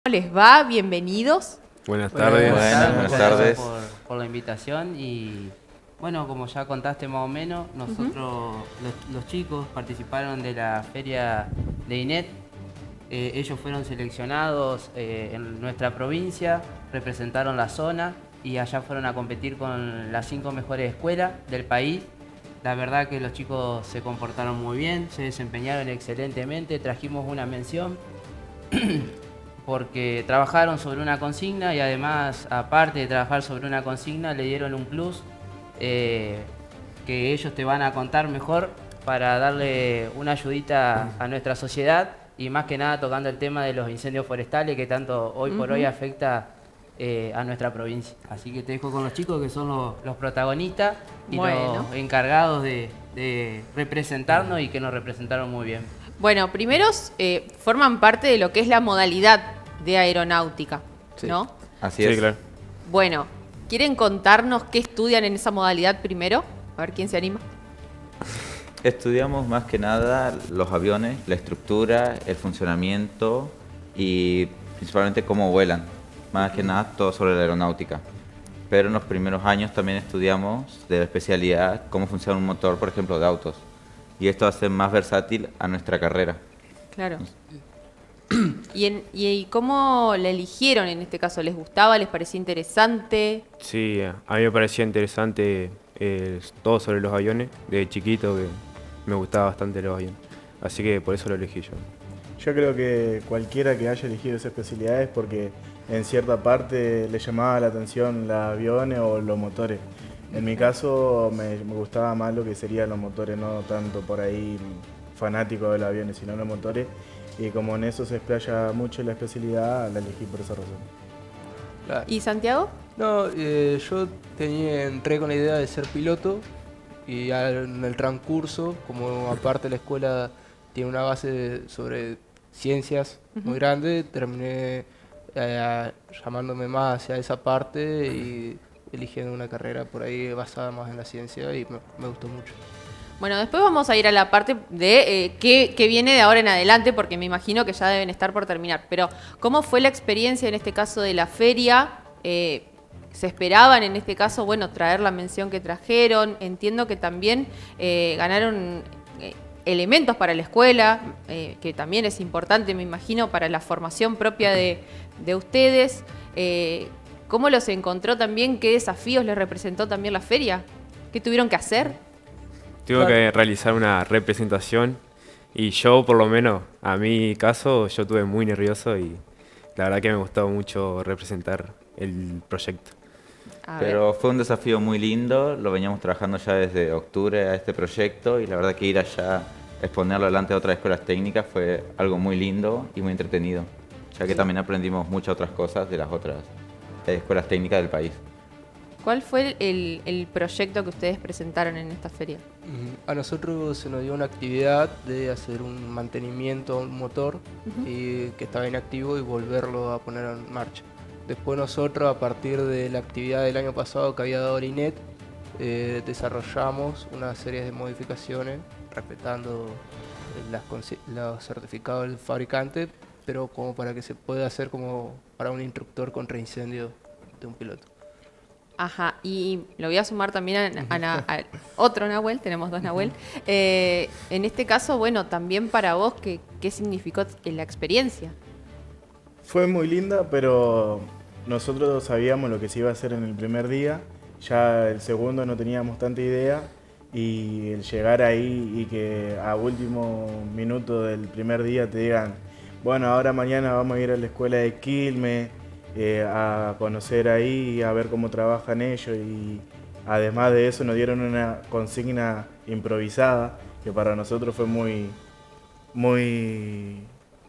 ¿Les va? Bienvenidos. Buenas tardes. Buenas tardes. Por la invitación y bueno, como ya contaste más o menos, nosotros, los chicos participaron de la feria de INET. Ellos fueron seleccionados en nuestra provincia, representaron la zona y allá fueron a competir con las 5 mejores escuelas del país. La verdad que los chicos se comportaron muy bien, se desempeñaron excelentemente, trajimos una mención porque trabajaron sobre una consigna y además, aparte de trabajar sobre una consigna, le dieron un plus que ellos te van a contar mejor para darle una ayudita a nuestra sociedad y más que nada tocando el tema de los incendios forestales que tanto hoy por hoy afecta a nuestra provincia. Así que te dejo con los chicos que son los protagonistas y los encargados de representarnos y que nos representaron muy bien. Bueno, primeros forman parte de lo que es la modalidad de aeronáutica, Sí, ¿no? así es. Sí, claro. Bueno, ¿quieren contarnos qué estudian en esa modalidad primero? A ver quién se anima. Estudiamos más que nada los aviones, la estructura, el funcionamiento y principalmente cómo vuelan. Más que nada todo sobre la aeronáutica. Pero en los primeros años también estudiamos de la especialidad cómo funciona un motor, por ejemplo, de autos. Y esto hace más versátil a nuestra carrera. Claro. ¿Y cómo la eligieron en este caso? ¿Les gustaba? ¿Les parecía interesante? Sí, a mí me parecía interesante todo sobre los aviones. De chiquito que me gustaba bastante los aviones. Así que por eso lo elegí yo. Yo creo que cualquiera que haya elegido esa especialidad es porque en cierta parte le llamaba la atención los aviones o los motores. En mi caso me gustaba más lo que serían los motores, no tanto por ahí fanático de los aviones, sino los motores. Y como en eso se explaya mucho la especialidad, la elegí por esa razón. Claro. ¿Y Santiago? No, yo entré con la idea de ser piloto y en el transcurso, como aparte la escuela tiene una base sobre ciencias muy grande, terminé llamándome más hacia esa parte y eligiendo una carrera por ahí basada más en la ciencia y me gustó mucho. Bueno, después vamos a ir a la parte de qué viene de ahora en adelante, porque me imagino que ya deben estar por terminar. Pero, ¿cómo fue la experiencia en este caso de la feria? ¿Se esperaban en este caso, bueno, traer la mención que trajeron? Entiendo que también ganaron elementos para la escuela, que también es importante, me imagino, para la formación propia de ustedes. ¿Cómo los encontró también? ¿Qué desafíos les representó también la feria? ¿Qué tuvieron que hacer? Tuve que realizar una representación y yo, por lo menos, a mi caso, yo estuve muy nervioso y la verdad que me gustó mucho representar el proyecto. Pero fue un desafío muy lindo, lo veníamos trabajando ya desde octubre a este proyecto y la verdad que ir allá a exponerlo delante de otras escuelas técnicas fue algo muy lindo y muy entretenido, ya que también aprendimos muchas otras cosas de las otras escuelas técnicas del país. ¿Cuál fue el proyecto que ustedes presentaron en esta feria? A nosotros se nos dio una actividad de hacer un mantenimiento a un motor y que estaba inactivo y volverlo a poner en marcha. Después nosotros, a partir de la actividad del año pasado que había dado el INET, desarrollamos una serie de modificaciones respetando los certificados del fabricante, pero como para que se pueda hacer como para un instructor contra incendio de un piloto. Ajá, y lo voy a sumar también a otro Nahuel, tenemos dos Nahuel. En este caso, bueno, también para vos, ¿qué significó la experiencia? Fue muy linda, pero nosotros sabíamos lo que se iba a hacer en el primer día. Ya el segundo no teníamos tanta idea y el llegar ahí y que a último minuto del primer día te digan, bueno, ahora mañana vamos a ir a la escuela de Quilmes, a conocer ahí, a ver cómo trabajan ellos y además de eso nos dieron una consigna improvisada que para nosotros fue muy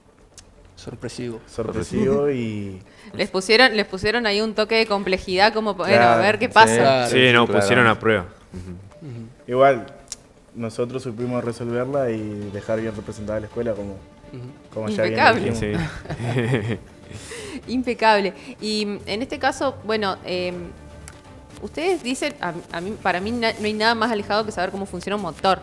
sorpresivo y Les pusieron ahí un toque de complejidad como bueno, a ver qué pasa. Sí, nos pusieron a prueba. igual nosotros supimos resolverla y dejar bien representada la escuela como ya bien Impecable. dijimos. Sí. Impecable. Y en este caso, bueno, ustedes dicen, para mí no hay nada más alejado que saber cómo funciona un motor.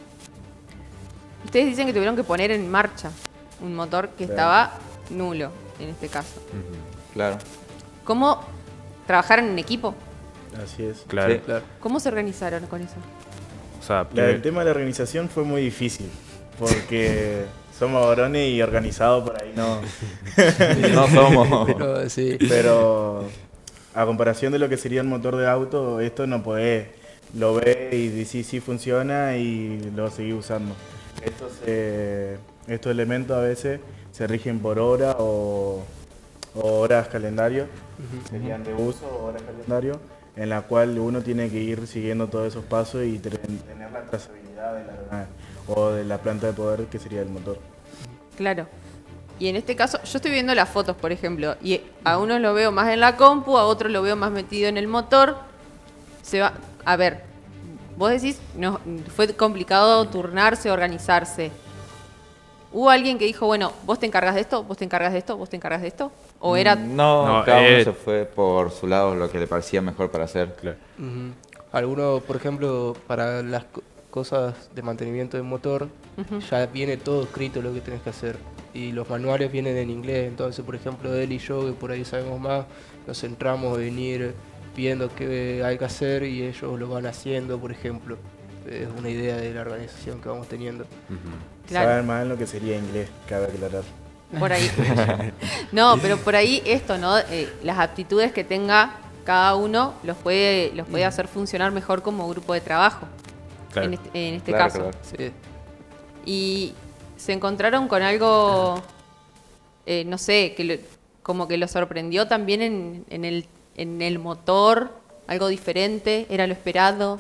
Ustedes dicen que tuvieron que poner en marcha un motor que estaba nulo. en este caso. Claro. ¿Cómo trabajaron en equipo? Así es. Claro. Sí. Claro. ¿Cómo se organizaron con eso? O sea, El tema de la organización fue muy difícil, porque somos varones y organizados por ahí no. No somos. Pero sí. Pero a comparación de lo que sería el motor de auto, esto no podés, lo ves y decís sí funciona y lo seguís usando. Estos elementos a veces se rigen por hora o horas calendario, serían de uso o horas calendario, en la cual uno tiene que ir siguiendo todos esos pasos y tener la trazabilidad de la aeronave o de la planta de poder que sería el motor. Claro. Y en este caso, yo estoy viendo las fotos, por ejemplo, y a unos lo veo más en la compu, a otros lo veo más metido en el motor. A ver, vos decís, no, fue complicado turnarse, organizarse. ¿Hubo alguien que dijo, bueno, vos te encargas de esto, vos te encargas de esto, vos te encargas de esto? ¿O era...? No, No, cada uno se fue por su lado lo que le parecía mejor para hacer. claro. Algunos, por ejemplo, para las cosas de mantenimiento del motor, ya viene todo escrito lo que tenés que hacer. Y los manuales vienen en inglés, entonces, por ejemplo, él y yo, que por ahí sabemos más, nos centramos en ir viendo qué hay que hacer y ellos lo van haciendo, por ejemplo. Es una idea de la organización que vamos teniendo. Claro. Saben más en lo que sería inglés, cabe aclarar. Por ahí. No, pero por ahí esto, ¿no? Las aptitudes que tenga cada uno los puede hacer funcionar mejor como grupo de trabajo. Claro. En este Claro, caso. claro. Sí. Y se encontraron con algo, no sé, como que lo sorprendió también en el motor, algo diferente, era lo esperado.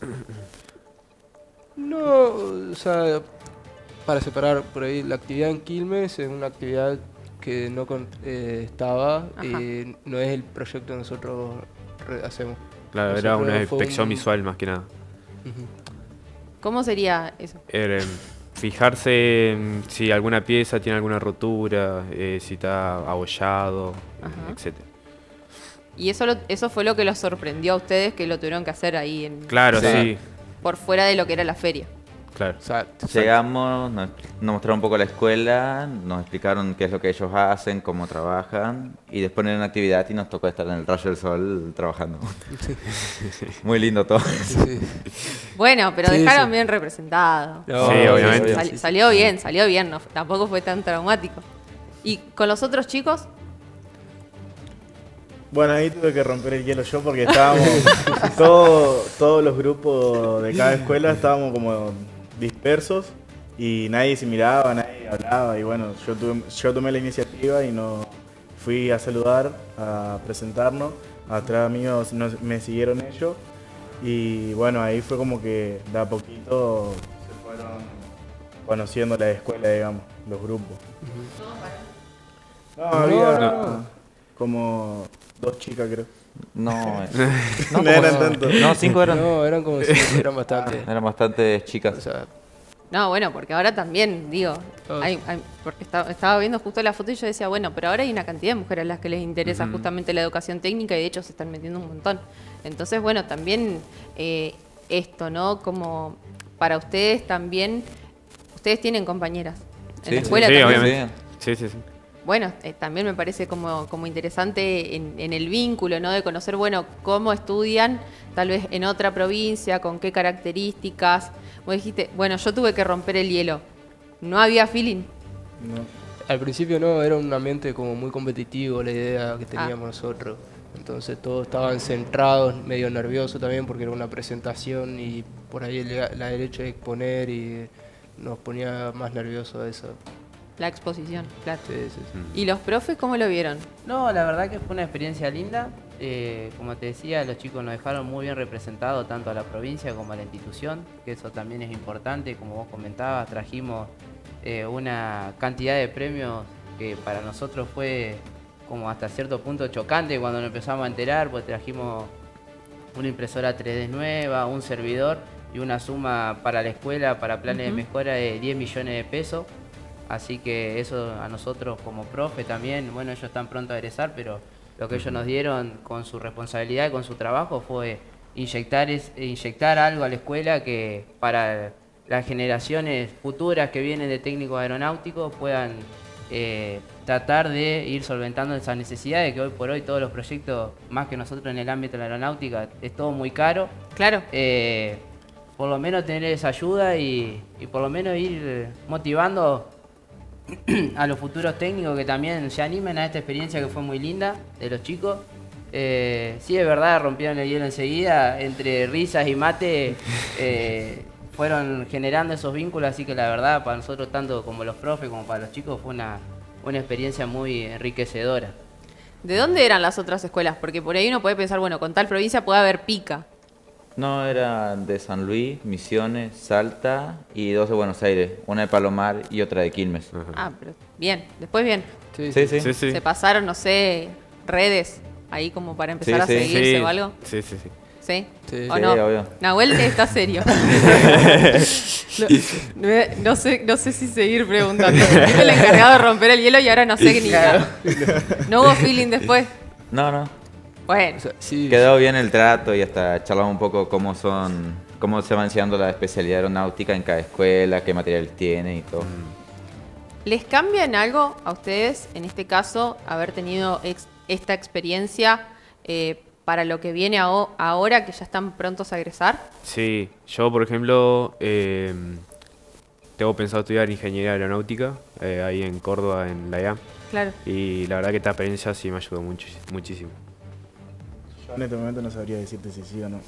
No, o sea, para separar por ahí, la actividad en Quilmes es una actividad que no estaba y no es el proyecto que nosotros hacemos. Claro, era Nosotros una fue inspección un- visual más que nada. ¿Cómo sería eso? Era, fijarse en si alguna pieza tiene alguna rotura, si está abollado, Ajá. etcétera. Y eso fue lo que los sorprendió a ustedes, que lo tuvieron que hacer ahí Claro, Sí. sí, por fuera de lo que era la feria. claro. Exacto. Llegamos, nos mostraron un poco la escuela, nos explicaron qué es lo que ellos hacen, cómo trabajan, y después en una actividad y nos tocó estar en el rayo del sol trabajando. Muy lindo todo. Sí. Bueno, pero Sí, dejaron sí. bien representado. No, Sí, obviamente. Sal- salió bien, no, tampoco fue tan traumático. ¿Y con los otros chicos? Bueno, ahí tuve que romper el hielo yo porque estábamos, todos los grupos de cada escuela estábamos como dispersos y nadie se miraba, nadie hablaba y bueno, yo tomé la iniciativa y fui a saludar, a presentarnos, atrás mío me siguieron ellos y bueno, ahí fue como que de a poquito se fueron conociendo la escuela, digamos, los grupos. No, había como 2 chicas creo. No, No eran tantos. No, 5 eran. No, eran como si eran bastante. Eran bastante O chicas. sea, No, bueno, porque ahora también, digo, Todos. porque estaba viendo justo la foto y yo decía, bueno, pero ahora hay una cantidad de mujeres a las que les interesa justamente la educación técnica y de hecho se están metiendo un montón. Entonces, bueno, también esto, ¿no? Como para ustedes también, ustedes tienen compañeras en Sí, la escuela sí, también. obviamente. Sí, sí, sí. Bueno, también me parece como interesante en el vínculo, ¿no? De conocer, bueno, cómo estudian, tal vez en otra provincia, con qué características. Vos dijiste, bueno, yo tuve que romper el hielo. No había feeling. No. al principio no, era un ambiente como muy competitivo la idea que teníamos nosotros. Entonces todos estaban centrados, medio nerviosos también porque era una presentación y por ahí la derecha de exponer y nos ponía más nerviosos eso. La exposición, claro. Sí, sí, sí. ¿Y los profes cómo lo vieron? No, la verdad que fue una experiencia linda. Como te decía, los chicos nos dejaron muy bien representados tanto a la provincia como a la institución, que eso también es importante. Como vos comentabas, trajimos una cantidad de premios que para nosotros fue como hasta cierto punto chocante cuando nos empezamos a enterar, pues trajimos una impresora 3D nueva, un servidor y una suma para la escuela, para planes de mejora de 10 millones de pesos. Así que eso a nosotros como profe también, bueno, ellos están pronto a egresar, pero lo que ellos nos dieron con su responsabilidad y con su trabajo fue inyectar algo a la escuela que para las generaciones futuras que vienen de técnicos aeronáuticos puedan tratar de ir solventando esa necesidad de que hoy por hoy todos los proyectos, más que nosotros en el ámbito de la aeronáutica, es todo muy caro. Claro. Por lo menos tener esa ayuda y por lo menos ir motivando a los futuros técnicos que también se animen a esta experiencia que fue muy linda de los chicos. Sí, es verdad, rompieron el hielo enseguida, entre risas y mate fueron generando esos vínculos, así que la verdad para nosotros, tanto como los profes como para los chicos, fue una experiencia muy enriquecedora. ¿De dónde eran las otras escuelas? Porque por ahí uno puede pensar, bueno, con tal provincia puede haber pica. No, era de San Luis, Misiones, Salta y 2 de Buenos Aires, una de Palomar y otra de Quilmes. Ah, pero bien, después bien. Sí. Se pasaron, no sé, redes ahí como para empezar a seguirse o algo. Sí. ¿Sí? Sí. ¿O Sí, no? obvio. Nahuel está serio. No sé si seguir preguntando. Yo el encargado de romper el hielo y ahora no sé ni nada. ¿No hubo feeling después? No. Bueno, O sea, sí, Quedó bien el trato y hasta charlamos un poco cómo se va enseñando la especialidad aeronáutica en cada escuela, qué materiales tiene y todo. ¿les cambia en algo a ustedes, en este caso, haber tenido esta experiencia para lo que viene ahora, que ya están prontos a egresar? Sí, yo por ejemplo tengo pensado estudiar ingeniería aeronáutica ahí en Córdoba, en la EA. Claro. Y la verdad que esta experiencia sí me ayudó muchísimo. Yo en este momento no sabría decirte si sí o no.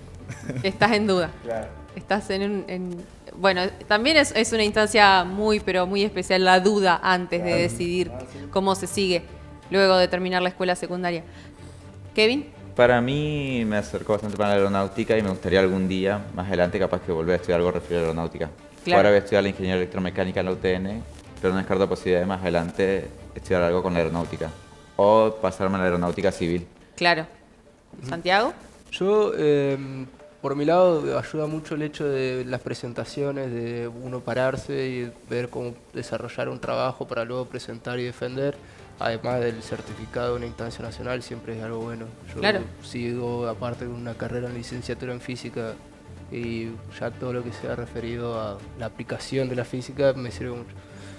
Estás en duda. Claro. Estás bueno, también es una instancia pero muy especial la duda antes de decidir cómo se sigue luego de terminar la escuela secundaria. ¿Kevin? Para mí me acercó bastante para la aeronáutica y me gustaría algún día, más adelante, capaz que volver a estudiar algo referido a la aeronáutica. Claro. Ahora voy a estudiar la ingeniería electromecánica en la UTN, pero no descarto la posibilidad de más adelante estudiar algo con la aeronáutica. O pasarme a la aeronáutica civil. Claro. ¿Santiago? Yo, por mi lado, ayuda mucho el hecho de las presentaciones, de uno pararse y ver cómo desarrollar un trabajo para luego presentar y defender. Además del certificado de una instancia nacional, siempre es algo bueno. Yo Claro. sigo, aparte de una carrera en licenciatura en física, y ya todo lo que sea referido a la aplicación de la física me sirve mucho.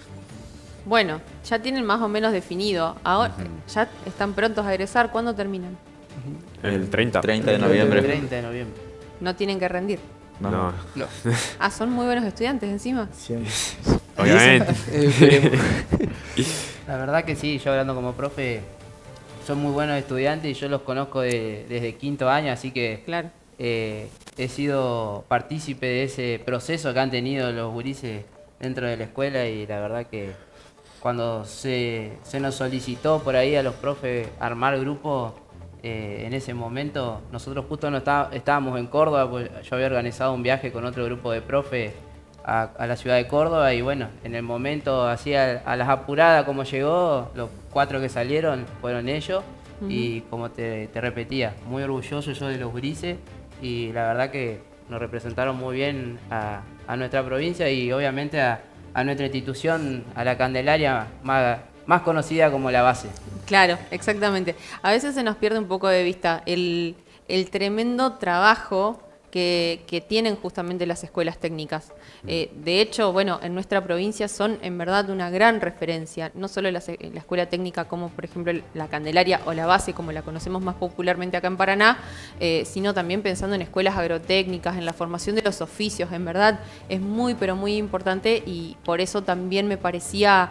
Bueno, ya tienen más o menos definido. Ahora, ya están prontos a egresar. ¿Cuándo terminan? El 30. 30 de noviembre. 30 de noviembre. No tienen que rendir. No, No. Ah, son muy buenos estudiantes encima. Siempre. obviamente. Esperemos. La verdad que sí, yo hablando como profe, son muy buenos estudiantes y yo los conozco desde quinto año, así que Claro. he sido partícipe de ese proceso que han tenido los gurises dentro de la escuela y la verdad que cuando se nos solicitó por ahí a los profes armar grupo, en ese momento nosotros justo no estábamos en Córdoba, pues yo había organizado un viaje con otro grupo de profes a la ciudad de Córdoba y bueno, en el momento así a las apuradas como llegó, los 4 que salieron fueron ellos y como te repetía, muy orgulloso yo de los grises y la verdad que nos representaron muy bien a nuestra provincia y obviamente a nuestra institución, a la Candelaria, más conocida como la base. Claro, exactamente. A veces se nos pierde un poco de vista el tremendo trabajo que tienen justamente las escuelas técnicas. De hecho, bueno, en nuestra provincia son en verdad una gran referencia, no solo la escuela técnica como por ejemplo la Candelaria o la base como la conocemos más popularmente acá en Paraná, sino también pensando en escuelas agrotécnicas, en la formación de los oficios, en verdad es muy pero muy importante y por eso también me parecía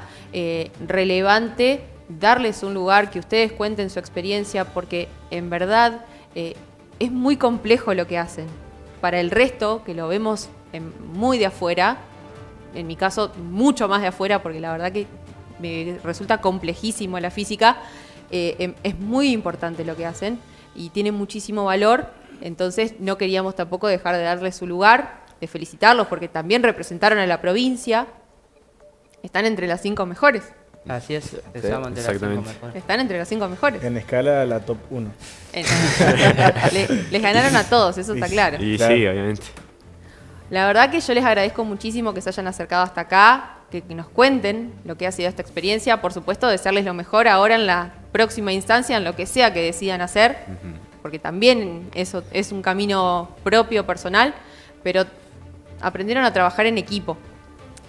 relevante darles un lugar, que ustedes cuenten su experiencia, porque en verdad es muy complejo lo que hacen. Para el resto, que lo vemos muy de afuera, en mi caso mucho más de afuera, porque la verdad que me resulta complejísimo la física, es muy importante lo que hacen y tiene muchísimo valor, entonces no queríamos tampoco dejar de darles su lugar, de felicitarlos, porque también representaron a la provincia, están entre las 5 mejores. Así es, estamos entre las 5 exactamente. mejores. Están entre las 5 mejores. En escala la top 1. Les ganaron a todos, eso está claro. Y Claro. sí, obviamente. La verdad que yo les agradezco muchísimo que se hayan acercado hasta acá, que nos cuenten lo que ha sido esta experiencia. Por supuesto, desearles lo mejor ahora en la próxima instancia, en lo que sea que decidan hacer, porque también eso es un camino propio, personal, pero aprendieron a trabajar en equipo.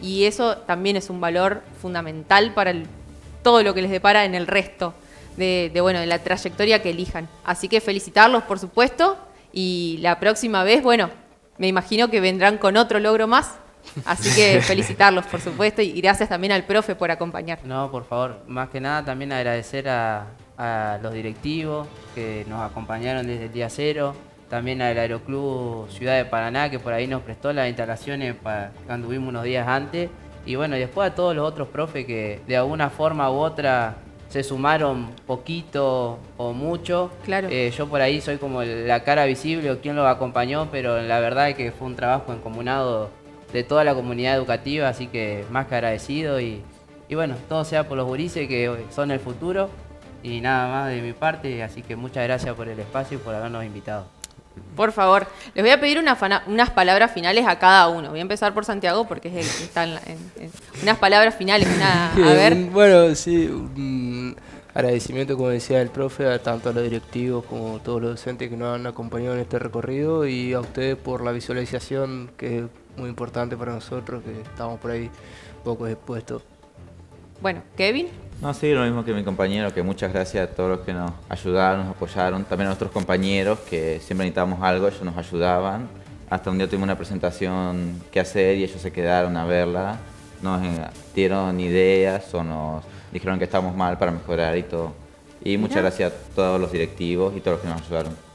y eso también es un valor fundamental para todo lo que les depara en el resto bueno, de la trayectoria que elijan. Así que felicitarlos, por supuesto, y la próxima vez, bueno, me imagino que vendrán con otro logro más. Así que felicitarlos, por supuesto, y gracias también al profe por acompañar. No, por favor, más que nada también agradecer a los directivos que nos acompañaron desde el día cero, también al Aeroclub Ciudad de Paraná, que por ahí nos prestó las instalaciones para que anduvimos unos días antes, y bueno, después a todos los otros profes que de alguna forma u otra se sumaron poquito o mucho. Claro. Yo por ahí soy como la cara visible o quien los acompañó, pero la verdad es que fue un trabajo encomunado de toda la comunidad educativa, así que más que agradecido y bueno, todo sea por los gurises que son el futuro y nada más de mi parte, así que muchas gracias por el espacio y por habernos invitado. Por favor, les voy a pedir unas palabras finales a cada uno. Voy a empezar por Santiago porque es el que está unas palabras finales. A ver. Bueno, sí, un agradecimiento, como decía el profe, tanto a los directivos como a todos los docentes que nos han acompañado en este recorrido y a ustedes por la visualización, que es muy importante para nosotros, que estamos por ahí poco expuestos. Bueno, Kevin. No, sí, lo mismo que mi compañero, que muchas gracias a todos los que nos ayudaron, nos apoyaron, también a nuestros compañeros que siempre necesitábamos algo, ellos nos ayudaban. Hasta un día tuvimos una presentación que hacer y ellos se quedaron a verla, nos dieron ideas o nos dijeron que estábamos mal para mejorar y todo. Y muchas gracias a todos los directivos y todos los que nos ayudaron.